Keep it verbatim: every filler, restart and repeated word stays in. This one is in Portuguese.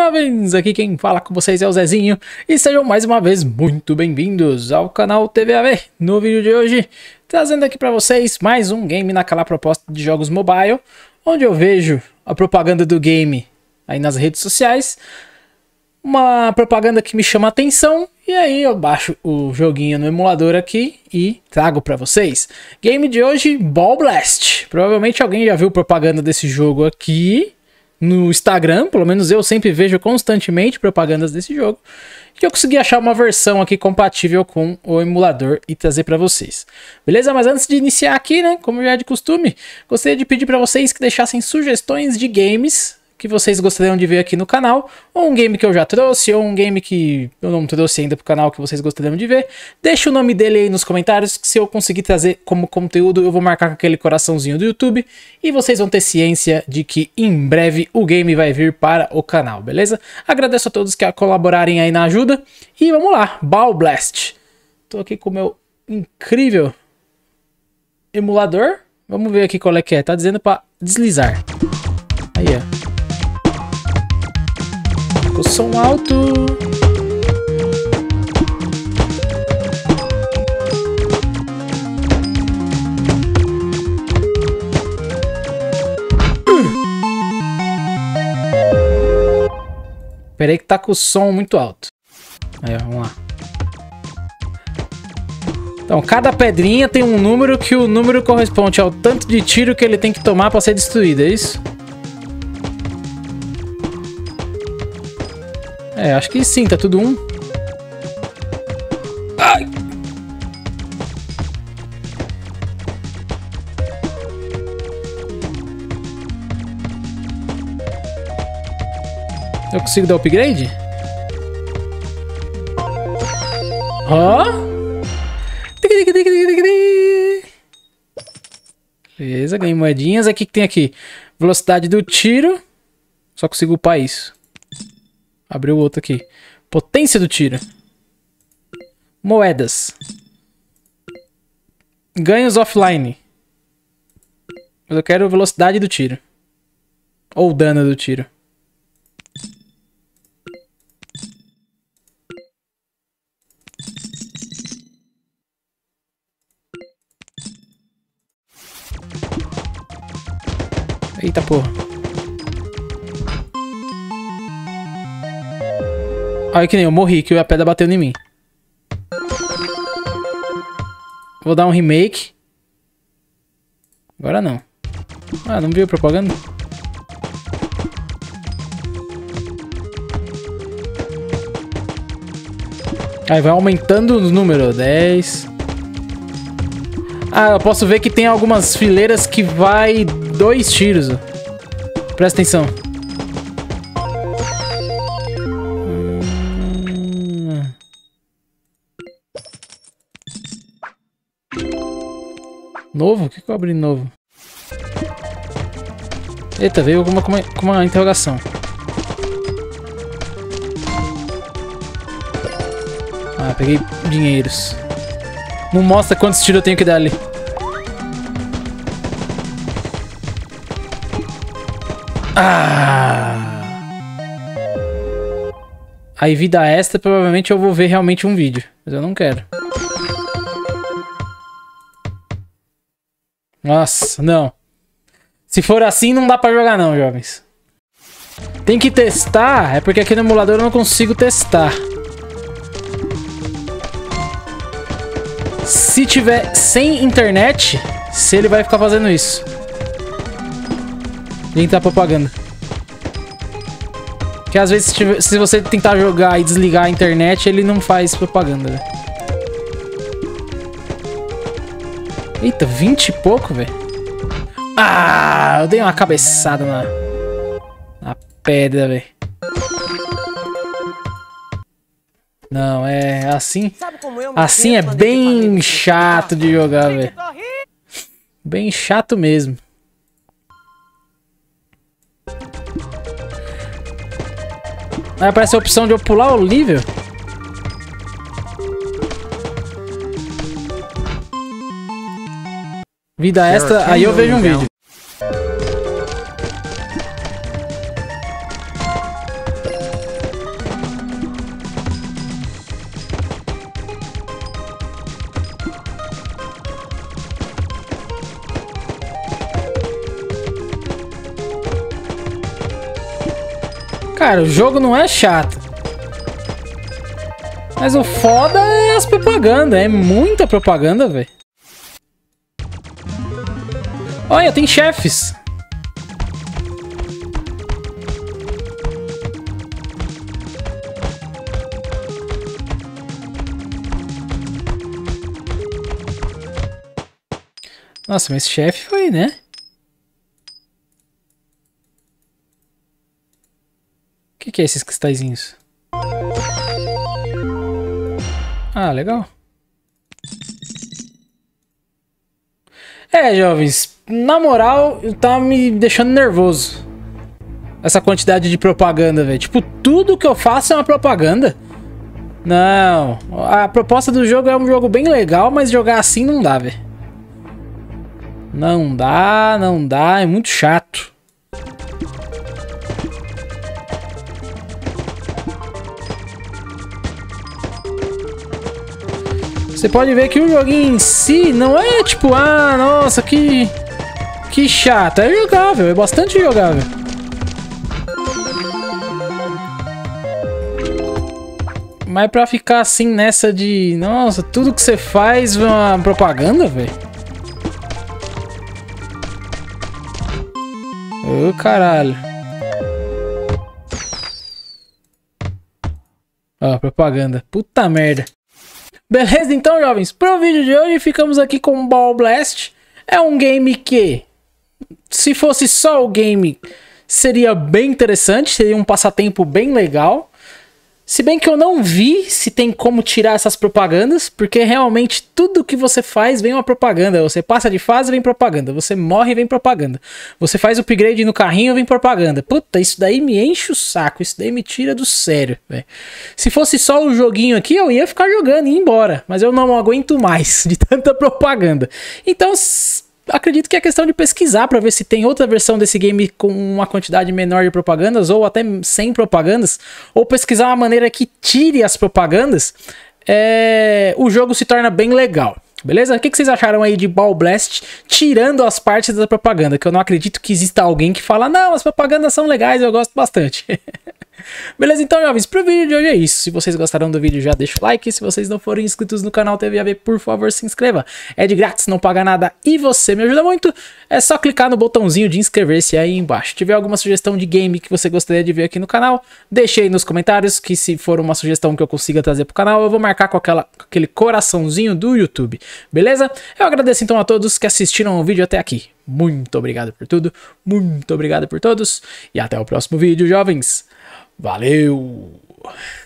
jovens! Aqui quem fala com vocês é o Zezinho e sejam mais uma vez muito bem-vindos ao canal T V A V. No vídeo de hoje, trazendo aqui para vocês mais um game naquela proposta de jogos mobile, onde eu vejo a propaganda do game aí nas redes sociais, uma propaganda que me chama a atenção e aí eu baixo o joguinho no emulador aqui e trago para vocês. Game de hoje, Ball Blast. Provavelmente alguém já viu propaganda desse jogo aqui no Instagram, pelo menos eu sempre vejo constantemente propagandas desse jogo, e eu consegui achar uma versão aqui compatível com o emulador e trazer para vocês. Beleza? Mas antes de iniciar aqui, né, como já é de costume, gostaria de pedir para vocês que deixassem sugestões de games que vocês gostariam de ver aqui no canal, ou um game que eu já trouxe, ou um game que eu não trouxe ainda pro canal que vocês gostariam de ver. Deixa o nome dele aí nos comentários, que se eu conseguir trazer como conteúdo, eu vou marcar com aquele coraçãozinho do YouTube, e vocês vão ter ciência de que em breve o game vai vir para o canal, beleza? Agradeço a todos que colaborarem aí na ajuda, e vamos lá, Ball Blast. Tô aqui com o meu incrível emulador, vamos ver aqui qual é que é, tá dizendo para deslizar. Aí, ó. O som alto. Pera aí que tá com o som muito alto. Aí, ó, vamos lá. Então, cada pedrinha tem um número que o número corresponde ao tanto de tiro que ele tem que tomar para ser destruído, é isso? É, acho que sim, tá tudo um. Ai! Eu consigo dar upgrade? Ó! Beleza, ganhei moedinhas. Aqui que tem aqui? Velocidade do tiro. Só consigo upar isso. Abriu outro aqui. Potência do tiro. Moedas. Ganhos offline. Mas eu quero velocidade do tiro. Ou dano do tiro. Eita porra. Olha que nem eu morri, que a pedra bateu em mim. Vou dar um remake. Agora não. Ah, não viu a propaganda? Aí vai aumentando os números. dez. Ah, eu posso ver que tem algumas fileiras que vai dois tiros. Presta atenção. Novo? O que que eu abri novo? Eita, veio alguma com uma, com uma interrogação. Ah, peguei dinheiros. Não mostra quantos tiros eu tenho que dar ali. Ah! Aí vida extra, provavelmente eu vou ver realmente um vídeo. Mas eu não quero. Nossa, não. Se for assim, não dá pra jogar não, jovens. Tem que testar, é porque aqui no emulador eu não consigo testar. Se tiver sem internet, se ele vai ficar fazendo isso. Nem tá propaganda. Porque às vezes se, tiver, se você tentar jogar e desligar a internet, ele não faz propaganda, velho. Eita, vinte e pouco, velho. Ah, eu dei uma cabeçada na, na pedra, velho. Não, é assim. Assim é bem chato de jogar, velho. Bem chato mesmo. Aí aparece a opção de eu pular o nível. Vida extra, aí eu vejo um vídeo. Cara, o jogo não é chato. Mas o foda é as propagandas. É muita propaganda, velho. Olha, tem chefes. Nossa, mas chefe foi, né? O que, que é esses cristalzinhos? Ah, legal. É, jovens, na moral, tá me deixando nervoso. Essa quantidade de propaganda, velho. Tipo, tudo que eu faço é uma propaganda. Não, a proposta do jogo é um jogo bem legal, mas jogar assim não dá, velho. Não dá, não dá, é muito chato. Você pode ver que o joguinho em si não é tipo, ah, nossa, que que chato. É jogável, é bastante jogável. Mas pra ficar assim nessa de, nossa, tudo que você faz é uma propaganda, velho. Ô, caralho. Ó, propaganda. Puta merda. Beleza, então, jovens, pro vídeo de hoje ficamos aqui com Ball Blast. É um game que, se fosse só o game, seria bem interessante, seria um passatempo bem legal. Se bem que eu não vi se tem como tirar essas propagandas, porque realmente tudo que você faz vem uma propaganda. Você passa de fase, vem propaganda. Você morre, vem propaganda. Você faz upgrade no carrinho, vem propaganda. Puta, isso daí me enche o saco. Isso daí me tira do sério, véio. Se fosse só o joguinho aqui, eu ia ficar jogando e ir embora. Mas eu não aguento mais de tanta propaganda. Então, acredito que é questão de pesquisar para ver se tem outra versão desse game com uma quantidade menor de propagandas ou até sem propagandas, ou pesquisar uma maneira que tire as propagandas. É... o jogo se torna bem legal. Beleza? O que vocês acharam aí de Ball Blast tirando as partes da propaganda? Que eu não acredito que exista alguém que fala, não, as propagandas são legais, eu gosto bastante. Beleza, então, jovens, pro vídeo de hoje é isso. Se vocês gostaram do vídeo, já deixa o like. Se vocês não forem inscritos no canal T V A V, por favor, se inscreva. É de grátis, não paga nada e você me ajuda muito. É só clicar no botãozinho de inscrever-se aí embaixo. Se tiver alguma sugestão de game que você gostaria de ver aqui no canal, deixe aí nos comentários, que se for uma sugestão que eu consiga trazer pro canal, eu vou marcar com, aquela, com aquele coraçãozinho do YouTube. Beleza? Eu agradeço então a todos que assistiram o vídeo até aqui. Muito obrigado por tudo, muito obrigado por todos e até o próximo vídeo, jovens. Valeu!